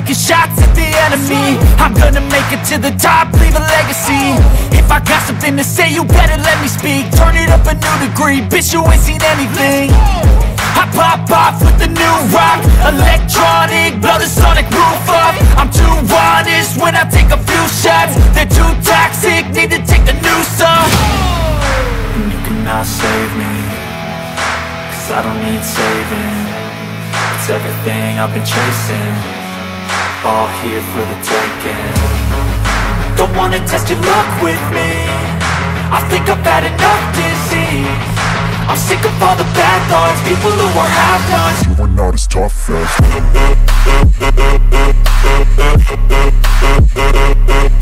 taking shots at the enemy. I'm gonna make it to the top, leave a legacy. If I got something to say, you better let me speak. Turn it up a new degree, bitch, you ain't seen anything. I pop off with the new rock, electronic, blow the sonic roof up. I'm too honest when I take a few shots. They're too toxic, need to take the noose off. And you cannot save me, cause I don't need saving. It's everything I've been chasing, all here for the taking. Don't wanna test your luck with me, I think I've had enough disease. I'm sick of all the bad thoughts, people who are half-nots. You are not as tough as